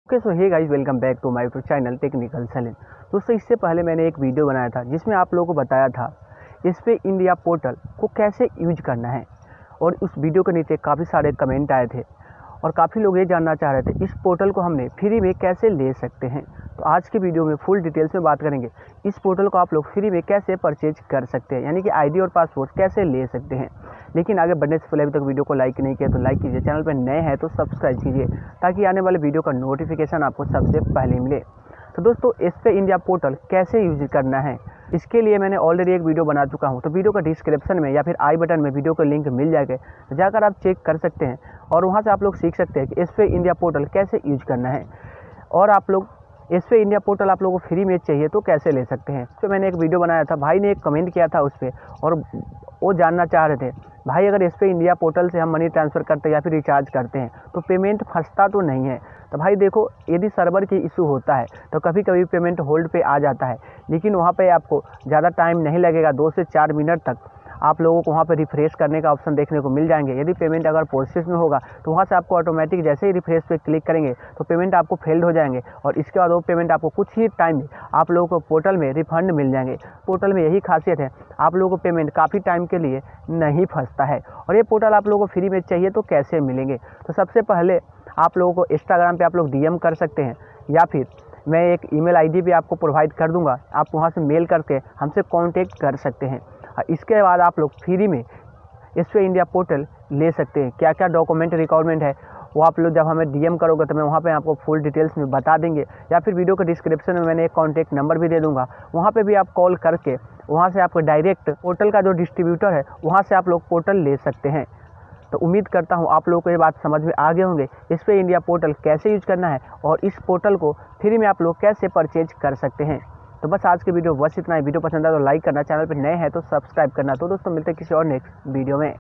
So hey guys, welcome back to my YouTube channel technical Saleem. दोस्तों, इससे पहले मैंने एक वीडियो बनाया था जिसमें आप लोगों को बताया था इस पे इंडिया पोर्टल को कैसे यूज करना है, और उस वीडियो के नीचे काफ़ी सारे कमेंट आए थे और काफ़ी लोग ये जानना चाह रहे थे इस पोर्टल को हमने फ्री में कैसे ले सकते हैं। तो आज के वीडियो में फुल डिटेल्स में बात करेंगे इस पोर्टल को आप लोग फ्री में कैसे परचेज कर सकते हैं, यानी कि आईडी और पासवर्ड कैसे ले सकते हैं। लेकिन आगे बढ़ने से पहले अभी तक वीडियो को लाइक नहीं किया तो लाइक कीजिए, चैनल पर नए हैं तो सब्सक्राइब कीजिए ताकि आने वाले वीडियो का नोटिफिकेशन आपको सबसे पहले मिले। तो दोस्तों, इस पे इंडिया पोर्टल कैसे यूज करना है इसके लिए मैंने ऑलरेडी एक वीडियो बना चुका हूं, तो वीडियो का डिस्क्रिप्शन में या फिर आई बटन में वीडियो का लिंक मिल जाएगा, तो जाकर आप चेक कर सकते हैं और वहां से आप लोग सीख सकते हैं कि इस पे इंडिया पोर्टल कैसे यूज करना है। और आप लोग इस पे इंडिया पोर्टल आप लोगों को फ्री में चाहिए तो कैसे ले सकते हैं। तो मैंने एक वीडियो बनाया था, भाई ने एक कमेंट किया था उस पर और वो जानना चाह रहे थे भाई अगर इस पे इंडिया पोर्टल से हम मनी ट्रांसफ़र करते हैं या फिर रिचार्ज करते हैं तो पेमेंट फंसता तो नहीं है। तो भाई देखो, यदि सर्वर की इशू होता है तो कभी कभी पेमेंट होल्ड पे आ जाता है, लेकिन वहाँ पे आपको ज़्यादा टाइम नहीं लगेगा, 2 से 4 मिनट तक आप लोगों को वहाँ पे रिफ्रेश करने का ऑप्शन देखने को मिल जाएंगे। यदि पेमेंट अगर प्रोसेस में होगा तो वहाँ से आपको ऑटोमेटिक जैसे ही रिफ्रेश पे क्लिक करेंगे तो पेमेंट आपको फेल्ड हो जाएंगे और इसके बाद वो पेमेंट आपको कुछ ही टाइम में आप लोगों को पोर्टल में रिफंड मिल जाएंगे। पोर्टल में यही खासियत है, आप लोगों को पेमेंट काफ़ी टाइम के लिए नहीं फंसता है। और ये पोर्टल आप लोगों को फ्री में चाहिए तो कैसे मिलेंगे, तो सबसे पहले आप लोगों को इंस्टाग्राम पे आप लोग डीएम कर सकते हैं या फिर मैं एक ईमेल आईडी भी आपको प्रोवाइड कर दूंगा, आप वहां से मेल करके हमसे कांटेक्ट कर सकते हैं। इसके बाद आप लोग फ्री में इस पे इंडिया पोर्टल ले सकते हैं। क्या क्या डॉक्यूमेंट रिक्वायरमेंट है वो आप लोग जब हमें डीएम करोगे तो मैं वहाँ पे आपको फुल डिटेल्स में बता देंगे, या फिर वीडियो के डिस्क्रिप्शन में मैंने एक कॉन्टैक्ट नंबर भी दे दूँगा, वहाँ पे भी आप कॉल करके वहाँ से आपको डायरेक्ट पोर्टल का जो डिस्ट्रीब्यूटर है वहाँ से आप लोग पोर्टल ले सकते हैं। तो उम्मीद करता हूँ आप लोगों को ये बात समझ में आ गए होंगे इस पे इंडिया पोर्टल कैसे यूज करना है और इस पोर्टल को फ्री में आप लोग कैसे परचेज कर सकते हैं। तो बस आज की वीडियो बस इतना ही। वीडियो पसंद आया तो लाइक करना, चैनल पर नए हैं तो सब्सक्राइब करना। तो दोस्तों, मिलते हैं किसी और नेक्स्ट वीडियो में।